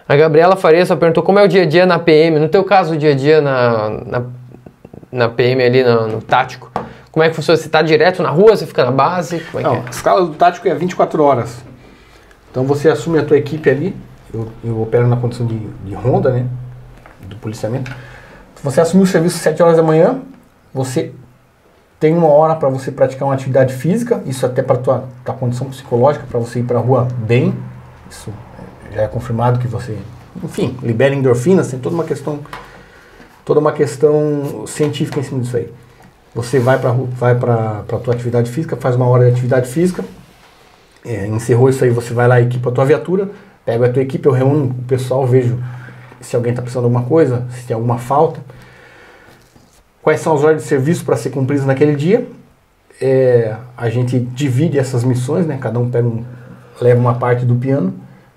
A Gabriela Faria só perguntou como é o dia a dia na PM. No teu caso, o dia a dia na PM ali, no tático, como é que funciona? Você tá direto na rua, você fica na base? Como é que é? A escala do tático é 24 horas. Então você assume a tua equipe ali, eu opero na condição de ronda, né, do policiamento. Você assumiu o serviço às 7 horas da manhã, você tem 1 hora para você praticar uma atividade física, isso até para tua condição psicológica, para você ir para a rua bem, isso já é confirmado que você, enfim, libera endorfinas, tem toda uma questão científica em cima disso aí. Você vai para a tua atividade física, faz 1 hora de atividade física, encerrou isso aí, você vai lá, equipa a tua viatura, pega a tua equipe, eu reúno o pessoal, vejo se alguém está precisando de alguma coisa, se tem alguma falta, quais são as horas de serviço para ser cumpridas naquele dia. A gente divide essas missões, né? Cada um leva uma parte do piano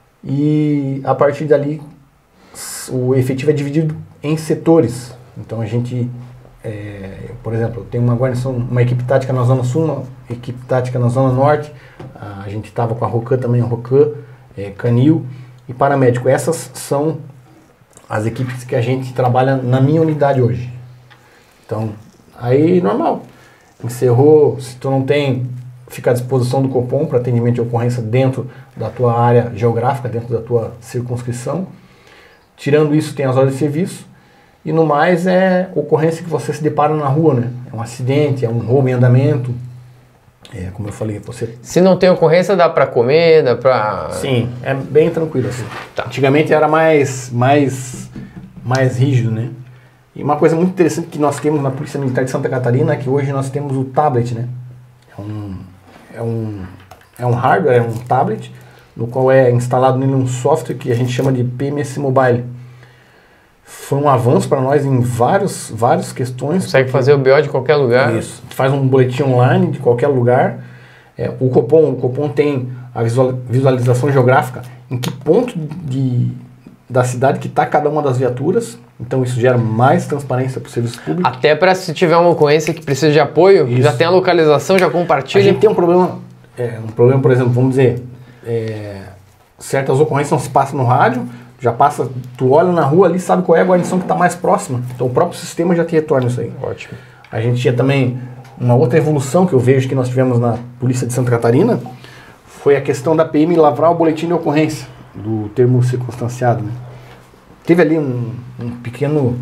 e a partir dali o efetivo é dividido em setores. Então a gente, por exemplo, eu tenho uma guarnição, uma equipe tática na Zona Sul, uma equipe tática na Zona Norte, a gente estava com a ROCAM também, a ROCAM, Canil e paramédico. Essas são as equipes que a gente trabalha na minha unidade hoje. Então, aí normal. Encerrou, se tu não tem, fica à disposição do Copom para atendimento de ocorrência dentro da tua área geográfica, dentro da tua circunscrição. Tirando isso, tem as horas de serviço. E no mais é ocorrência que você se depara na rua, né? É um acidente, é um roubo em andamento. Como eu falei, você... Se não tem ocorrência, dá pra comer, dá pra... Sim, é bem tranquilo assim. Tá. Antigamente era mais rígido, né? E uma coisa muito interessante que nós temos na Polícia Militar de Santa Catarina é que hoje nós temos o tablet, né? É um hardware, é um tablet, no qual é instalado nele um software que a gente chama de PMS Mobile. Foi um avanço para nós em várias questões. Consegue fazer o BO de qualquer lugar. Isso. Faz um boletim online de qualquer lugar. O Copom tem a visualização geográfica em que ponto da cidade que está cada uma das viaturas. Então isso gera mais transparência para o serviço público. Até para se tiver uma ocorrência que precisa de apoio, isso. Já tem a localização, já compartilha. A gente tem um problema, por exemplo, vamos dizer, certas ocorrências não se passam no rádio, já passa, tu olha na rua ali, sabe qual é a guarnição que está mais próxima. Então o próprio sistema já te retorna isso aí. Ótimo. A gente tinha também uma outra evolução que eu vejo que nós tivemos na Polícia de Santa Catarina, foi a questão da PM lavrar o boletim de ocorrência, do termo circunstanciado, né? Teve ali um pequeno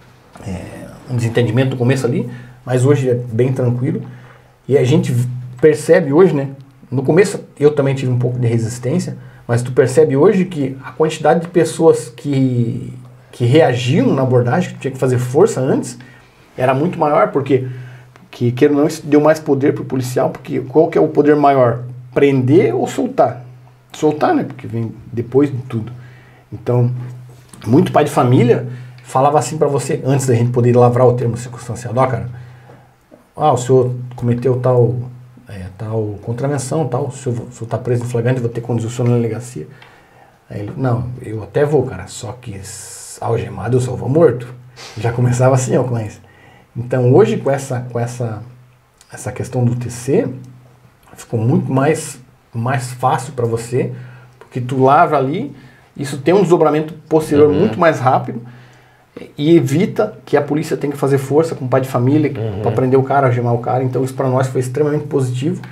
um desentendimento no começo ali, mas hoje é bem tranquilo. E a gente percebe hoje, né? No começo eu também tive um pouco de resistência, mas tu percebe hoje que a quantidade de pessoas que reagiam na abordagem, que tinha que fazer força antes, era muito maior, porque queira ou não, isso deu mais poder pro policial, porque qual que é o poder maior? Prender ou soltar? Soltar, né? Porque vem depois de tudo. Então, muito pai de família falava assim para você, antes da gente poder lavrar o termo circunstanciado, cara, o senhor cometeu tal contravenção, tal, o senhor está preso em flagrante, vou ter que conduzir o senhor na delegacia. Aí ele, não, eu até vou, cara, só que algemado eu só vou morto. Já começava assim a ocorrência. Então hoje com essa questão do TC, ficou muito mais fácil para você, porque tu lavra ali, isso tem um desdobramento posterior muito mais rápido e evita que a polícia tenha que fazer força com o pai de família para prender o cara, algemar o cara. Então isso para nós foi extremamente positivo.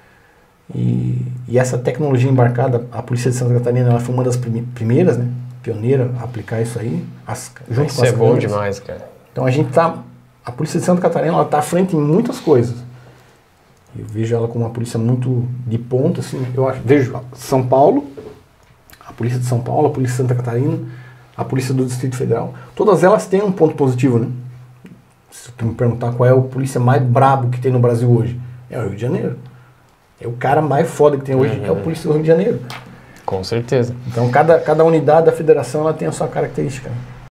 E essa tecnologia embarcada, a Polícia de Santa Catarina, ela foi uma das primeiras, né, pioneira a aplicar isso aí. Junto Isso com as é bom câmeras. demais, cara. Então a Polícia de Santa Catarina, ela está à frente em muitas coisas. Eu vejo ela como uma polícia muito de ponta, assim. Vejo São Paulo, a Polícia de São Paulo, a Polícia de Santa Catarina, a Polícia do Distrito Federal, todas elas têm um ponto positivo, né? Se tu me perguntar qual é o polícia mais brabo que tem no Brasil hoje, é o Rio de Janeiro. É o cara mais foda que tem hoje, é o polícia do Rio de Janeiro. Com certeza. Então cada unidade da federação ela tem a sua característica, né?